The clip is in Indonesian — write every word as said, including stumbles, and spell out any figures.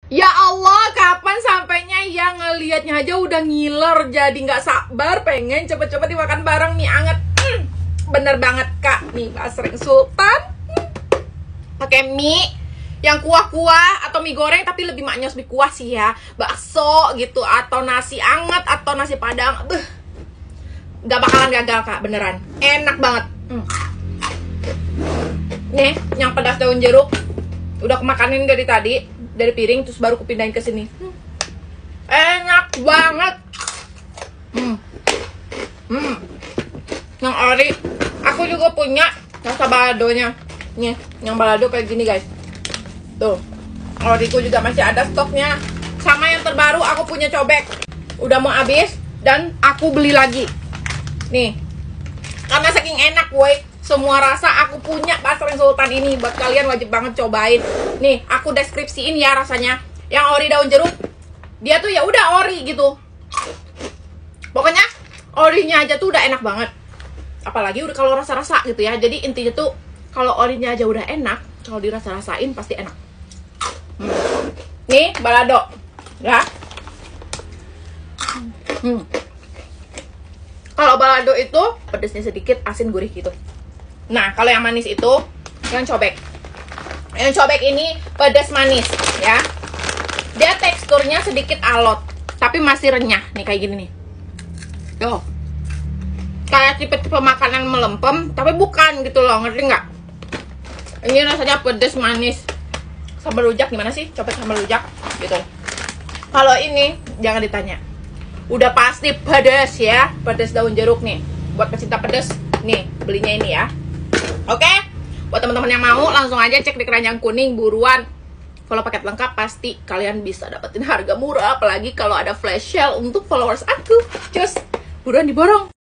Ya Allah, kapan sampainya ya, ngelihatnya aja udah ngiler, jadi nggak sabar pengen cepet-cepet dimakan bareng mie anget. Hmm, bener banget kak, nih Basreng Sultan. Hmm. Pakai mie yang kuah-kuah atau mie goreng tapi lebih maknyos mie kuah sih ya, bakso gitu atau nasi anget atau nasi padang. Beuh, nggak bakalan gagal kak, beneran enak banget. Hmm. Nih, yang pedas daun jeruk udah kemakanin dari tadi, dari piring, terus baru kupindahin ke sini. Hmm. Enak banget. Hmm. Hmm. Yang ori, aku juga punya rasa baladonya. Nih, yang balado kayak gini guys. Tuh, oriku juga masih ada stoknya. Sama yang terbaru aku punya cobek. Udah mau habis dan aku beli lagi. Nih, karena saking enak woi, semua rasa aku punya Basreng Sultan ini. Buat kalian wajib banget cobain. Nih, aku deskripsiin ya rasanya. Yang ori daun jeruk, dia tuh ya udah ori gitu. Pokoknya orinya aja tuh udah enak banget. Apalagi udah kalau rasa-rasa gitu ya. Jadi intinya tuh kalau orinya aja udah enak, kalau dirasa-rasain pasti enak. Hmm. Nih, balado. Ya. Hmm. Kalau balado itu pedesnya sedikit, asin gurih gitu. Nah, kalau yang manis itu yang cobek. Yang cobek ini pedas manis ya. Dia teksturnya sedikit alot, tapi masih renyah nih kayak gini nih. Tuh. Kayak tipe-tipe makanan melempem, tapi bukan gitu loh, ngerti nggak? Ini rasanya pedas manis. Sambal rujak gimana sih? Cobek sambal rujak gitu. Kalau ini jangan ditanya. Udah pasti pedas ya, pedas daun jeruk nih. Buat pecinta pedas, nih belinya ini ya. Oke, buat teman-teman yang mau langsung aja cek di keranjang kuning, buruan. Kalau paket lengkap pasti kalian bisa dapetin harga murah, apalagi kalau ada flash sale untuk followers aku. Cus, buruan diborong.